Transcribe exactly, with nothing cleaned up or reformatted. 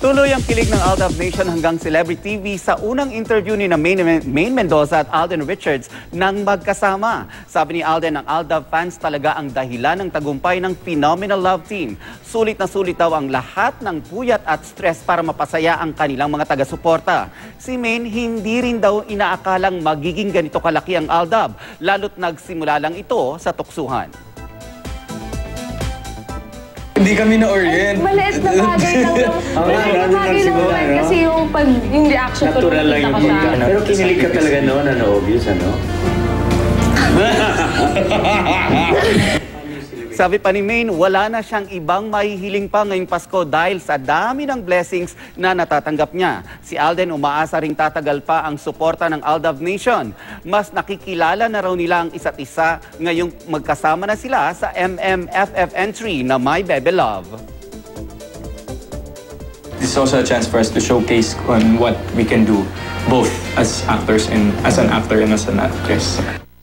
Tuloy ang kilig ng Aldab Nation hanggang Celebrity T V sa unang interview ni na Maine, Maine Mendoza at Alden Richards nang magkasama. Sabi ni Alden, ang Aldab fans talaga ang dahilan ng tagumpay ng Phenomenal Love Team. Sulit na sulit daw ang lahat ng puyat at stress para mapasaya ang kanilang mga taga-suporta. Si Maine hindi rin daw inaakalang magiging ganito kalaki ang Aldab, lalo't nagsimula lang ito sa tuksuhan. Hindi kami na-orient. Maliit na bagay lang yung... Maliit na bagay lang naman kasi yung, pag, yung reaction ko natural lang yung siya. Pero kinilig ka talaga noon, ano, obvious, ano? Sabi pa ni Maine, wala na siyang ibang mahihiling pa ngayong Pasko dahil sa dami ng blessings na natatanggap niya. Si Alden umaasa ring tatagal pa ang suporta ng Aldab Nation. Mas nakikilala na raw nila ang isa't isa ngayong magkasama na sila sa M M F F entry na My Bebe Love. This is also a chance for us to showcase on what we can do both as actors and as an actor and as an actress.